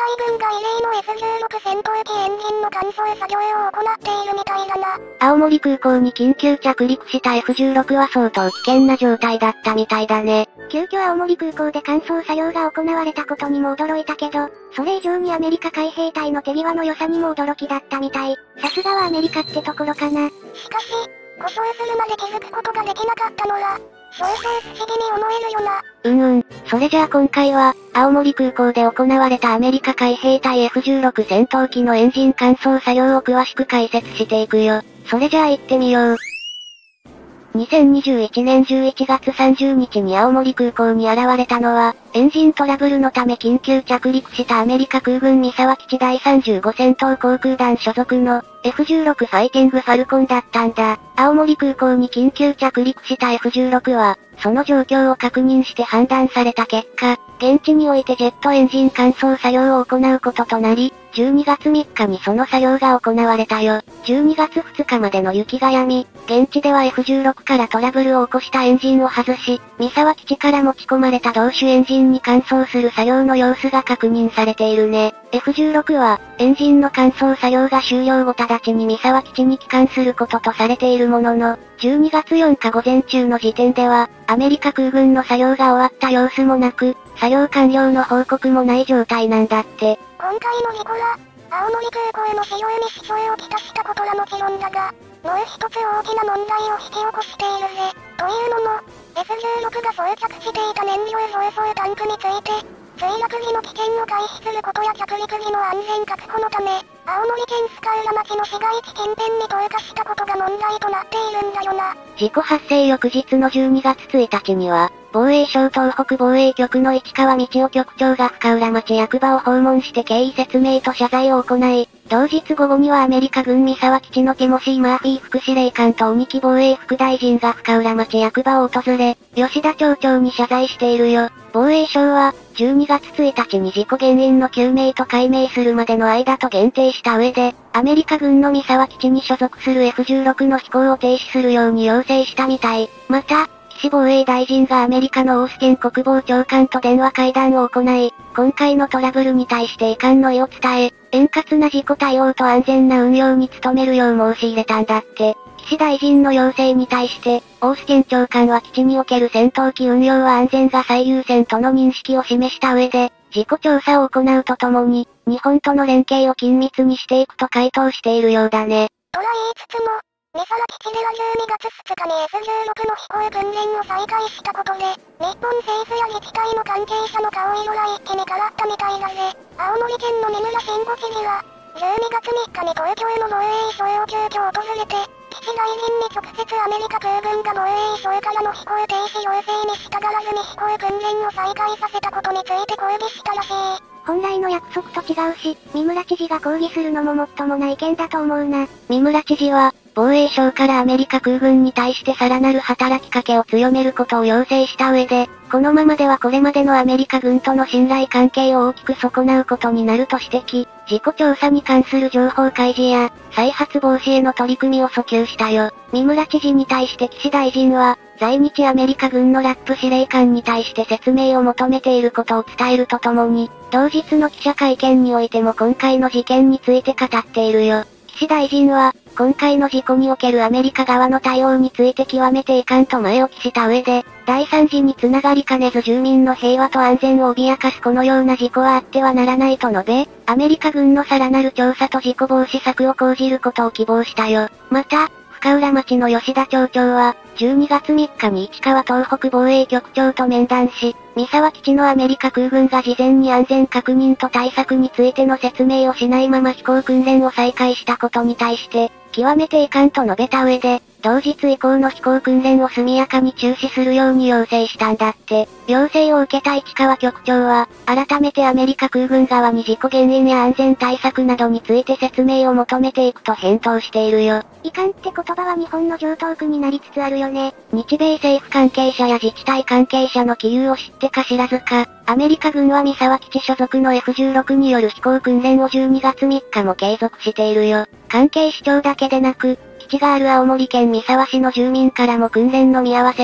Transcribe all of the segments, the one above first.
軍が異例の F16 戦闘機エンジンの乾燥作業を行っているみたいだな。 青森空港に緊急着陸した F16 は相当危険な状態だったみたいだね。 急遽青森空港で乾燥作業が行われたことにも驚いたけど、それ以上にアメリカ海兵隊の手際の良さにも驚きだったみたい。さすがはアメリカってところかな。しかし、故障するまで気づくことができなかったのは、そうそう不思議に思えるよな。 それじゃあ今回は、青森空港で行われたアメリカ海兵隊 F16 戦闘機のエンジン乾燥作業を詳しく解説していくよ。それじゃあ行ってみよう。2021年11月30日に青森空港に現れたのは、エンジントラブルのため緊急着陸したアメリカ空軍三沢基地第35戦闘航空団所属の F16 ファイティングファルコンだったんだ。青森空港に緊急着陸した F16 は、その状況を確認して判断された結果、現地においてジェットエンジン乾燥作業を行うこととなり、12月3日にその作業が行われたよ。12月2日までの雪が止み、現地では F16 からトラブルを起こしたエンジンを外し、三沢基地から持ち込まれた同種エンジンに乾燥する作業の様子が確認されているね。F16 は、エンジンの乾燥作業が終了後直ちに三沢基地に帰還することとされているものの、12月4日午前中の時点では、アメリカ空軍の作業が終わった様子もなく、作業完了の報告もない状態なんだって。 今回の事故は、青森空港の使用に支障をきたしたことはもちろんだが、もう一つ大きな問題を引き起こしているぜ。というのも、F16 が装着していた燃料増装タンクについて、墜落時の危険を回避することや着陸時の安全確保のため、青森県深浦町の市街地近辺に投下したことが問題となっているんだよな。 事故発生翌日の12月1日には、防衛省東北防衛局の市川道夫局長が深浦町役場を訪問して経緯説明と謝罪を行い、同日午後にはアメリカ軍三沢基地のティモシー・マーフィー副司令官と鬼木防衛副大臣が深浦町役場を訪れ、吉田町長に謝罪しているよ。防衛省は、12月1日に事故原因の究明と解明するまでの間と限定した上で、アメリカ軍の三沢基地に所属する F16 の飛行を停止するように要請したみたい。また、岸防衛大臣がアメリカのオースティン国防長官と電話会談を行い、今回のトラブルに対して遺憾の意を伝え、円滑な事故対応と安全な運用に努めるよう申し入れたんだって。岸大臣の要請に対して、オースティン長官は基地における戦闘機運用は安全が最優先との認識を示した上で、事故調査を行うとともに、日本との連携を緊密にしていくと回答しているようだね。 とは言いつつも、三沢基地では12月2日に F16 の飛行訓練を再開したことで、日本政府や自治体の関係者の顔色は一気に変わったみたいだぜ。青森県の三村慎吾知事は、12月3日に東京の防衛省を急遽訪れて、基地大臣に直接アメリカ空軍が防衛省からの飛行停止要請に従わずに飛行訓練を再開させたことについて抗議したらしい。本来の約束と違うし、三村知事が抗議するのももっともな意見だと思うな。 三村知事は、防衛省からアメリカ空軍に対してさらなる働きかけを強めることを要請した上で、このままではこれまでのアメリカ軍との信頼関係を大きく損なうことになると指摘、事故調査に関する情報開示や、再発防止への取り組みを訴求したよ。三村知事に対して岸大臣は、在日アメリカ軍のラップ司令官に対して説明を求めていることを伝えるとともに、同日の記者会見においても今回の事件について語っているよ。岸大臣は、今回の事故におけるアメリカ側の対応について極めて遺憾と前置きした上で、大惨事につながりかねず住民の平和と安全を脅かすこのような事故はあってはならないと述べ、アメリカ軍のさらなる調査と事故防止策を講じることを希望したよ。また、深浦町の吉田町長は、12月3日に市川東北防衛局長と面談し、三沢基地のアメリカ空軍が事前に安全確認と対策についての説明をしないまま飛行訓練を再開したことに対して、極めて遺憾と述べた上で、同日以降の飛行訓練を速やかに中止するように要請したんだって。要請を受けた市川局長は、改めてアメリカ空軍側に事故原因や安全対策などについて説明を求めていくと返答しているよ。 遺憾って言葉は日本の常套句になりつつあるよね。 日米政府関係者や自治体関係者の気憂を知ってか知らずか、アメリカ軍は三沢基地所属の F16 による飛行訓練を12月3日も継続しているよ。関係市長だけでなく、基地がある青森県三沢市の住民からも訓練の見合わせと、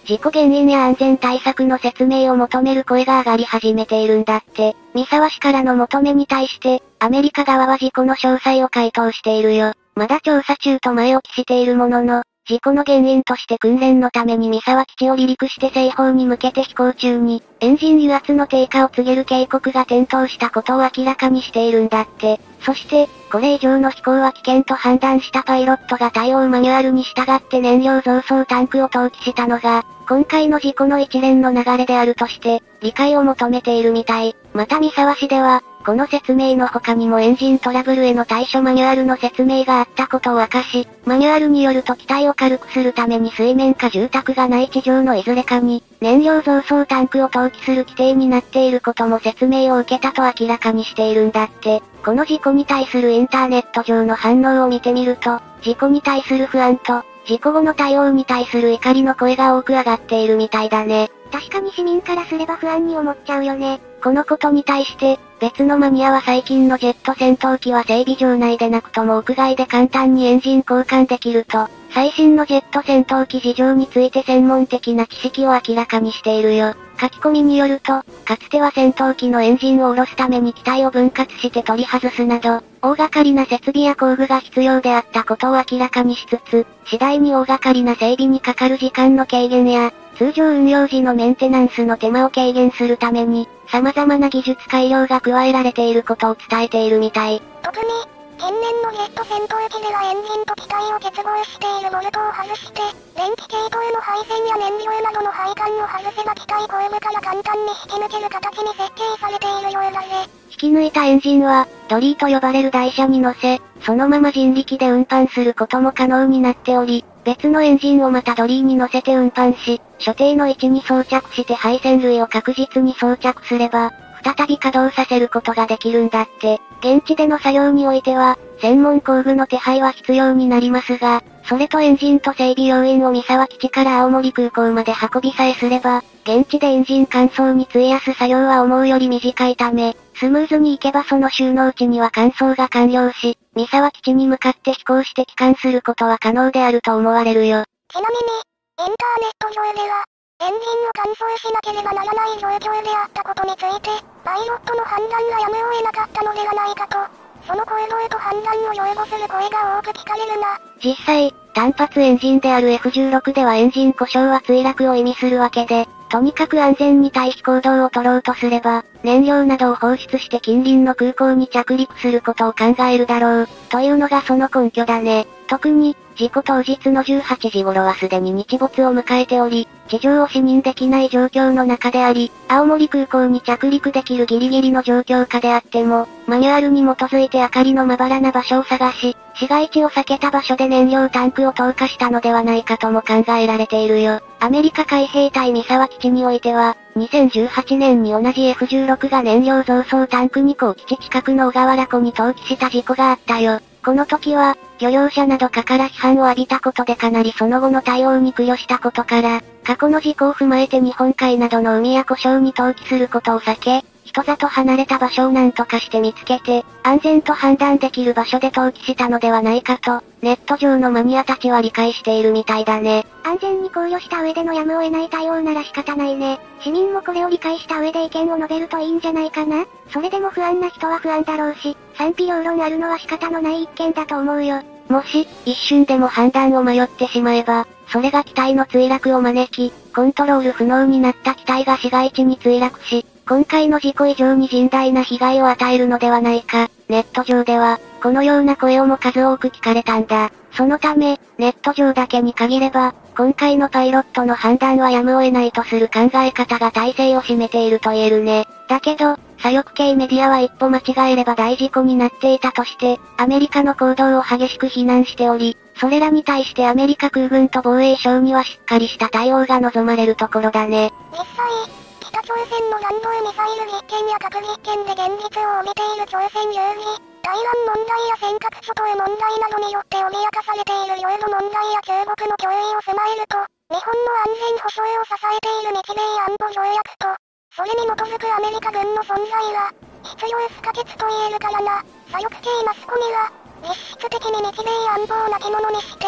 事故原因や安全対策の説明を求める声が上がり始めているんだって。三沢市からの求めに対して、アメリカ側は事故の詳細を回答しているよ。まだ調査中と前置きしているものの、事故の原因として訓練のために三沢基地を離陸して西方に向けて飛行中に、エンジン油圧の低下を告げる警告が点灯したことを明らかにしているんだって。そして、これ以上の飛行は危険と判断したパイロットが対応マニュアルに従って燃料増装タンクを投棄したのが、今回の事故の一連の流れであるとして、理解を求めているみたい。また三沢市では、この説明の他にもエンジントラブルへの対処マニュアルの説明があったことを明かし、マニュアルによると機体を軽くするために水面か住宅がない地上のいずれかに、燃料増装タンクを投棄する規定になっていることも説明を受けたと明らかにしているんだって。この事故に対するインターネット上の反応を見てみると、事故に対する不安と、事故後の対応に対する怒りの声が多く上がっているみたいだね。 確かに市民からすれば不安に思っちゃうよね。 このことに対して、別のマニアは最近のジェット戦闘機は整備場内でなくとも屋外で簡単にエンジン交換できると、最新のジェット戦闘機事情について専門的な知識を明らかにしているよ。書き込みによると、かつては戦闘機のエンジンを下ろすために機体を分割して取り外すなど、大掛かりな設備や工具が必要であったことを明らかにしつつ、次第に大掛かりな整備にかかる時間の軽減や、通常運用時のメンテナンスの手間を軽減するために、様々な技術改良が加えられていることを伝えているみたい。 特に、天然のジェット戦闘機ではエンジンと機体を結合しているボルトを外して、電気系統の配線や燃料などの配管を外せば機体後部から簡単に引き抜ける形に設計されているようだぜ。 引き抜いたエンジンは、ドリーと呼ばれる台車に乗せ、そのまま人力で運搬することも可能になっており、別のエンジンをまたドリーに乗せて運搬し、所定の位置に装着して配線類を確実に装着すれば、再び稼働させることができるんだって。現地での作業においては、専門工具の手配は必要になりますが、それとエンジンと整備要員を三沢基地から青森空港まで運びさえすれば、現地でエンジン乾燥に費やす作業は思うより短いため、スムーズに行けばその収納地には乾燥が完了し、三沢基地に向かって飛行して帰還することは可能であると思われるよ。 ちなみに、インターネット上では、エンジンを乾燥しなければならない状況であったことについて、パイロットの判断がやむを得なかったのではないかと、その行動と判断を擁護する声が多く聞かれるな。 実際、単発エンジンである F16 ではエンジン故障は墜落を意味するわけで、とにかく安全に対比行動を取ろうとすれば、燃料などを放出して近隣の空港に着陸することを考えるだろう、というのがその根拠だね。特に、事故当日の18時頃はすでに日没を迎えており、地上を視認できない状況の中であり、青森空港に着陸できるギリギリの状況下であっても、マニュアルに基づいて明かりのまばらな場所を探し、市街地を避けた場所で燃料タンクを投下したのではないかとも考えられているよ。アメリカ海兵隊三沢基地においては、2018年に同じ F16 が燃料増装タンク2個を基地近くの小川原湖に投棄した事故があったよ。この時は、漁業者などから批判を浴びたことでかなりその後の対応に苦慮したことから、過去の事故を踏まえて日本海などの海や故障に投棄することを避け、人里離れた場所を何とかして見つけて、安全と判断できる場所で投棄したのではないかと、ネット上のマニアたちは理解しているみたいだね。 安全に考慮した上でのやむを得ない対応なら仕方ないね。市民もこれを理解した上で意見を述べるといいんじゃないかな。それでも不安な人は不安だろうし、賛否両論あるのは仕方のない一見だと思うよ。 もし、一瞬でも判断を迷ってしまえば、それが機体の墜落を招き、コントロール不能になった機体が市街地に墜落し、今回の事故以上に甚大な被害を与えるのではないか。ネット上では、このような声をも数多く聞かれたんだ。そのため、ネット上だけに限れば、今回のパイロットの判断はやむを得ないとする考え方が大勢を占めていると言えるね。だけど、左翼系メディアは一歩間違えれば大事故になっていたとして、アメリカの行動を激しく非難しており、それらに対してアメリカ空軍と防衛省にはしっかりした対応が望まれるところだね。 実際、北朝鮮の弾道ミサイル実験や核実験で現実を帯びている朝鮮有事、台湾問題や尖閣諸島問題などによって脅かされている領土問題や中国の脅威を踏まえると、日本の安全保障を支えている日米安保条約と、それに基づくアメリカ軍の存在は、必要不可欠と言えるからな。左翼系マスコミは、実質的に日米安保を亡き者にして、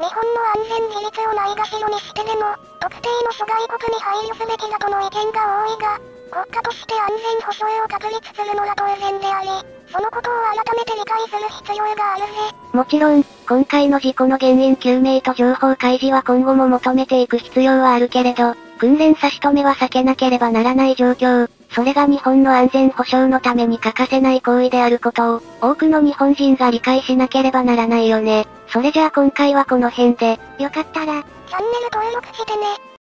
日本の安全技術をないがしろにしてでも、特定の諸外国に配慮すべきだとの意見が多いが、国家として安全保障を確立するのは当然であり、そのことを改めて理解する必要があるぜ。 もちろん、今回の事故の原因究明と情報開示は今後も求めていく必要はあるけれど、訓練差し止めは避けなければならない状況。それが日本の安全保障のために欠かせない行為であることを、多くの日本人が理解しなければならないよね。それじゃあ今回はこの辺で、よかったら、 チャンネル登録してね。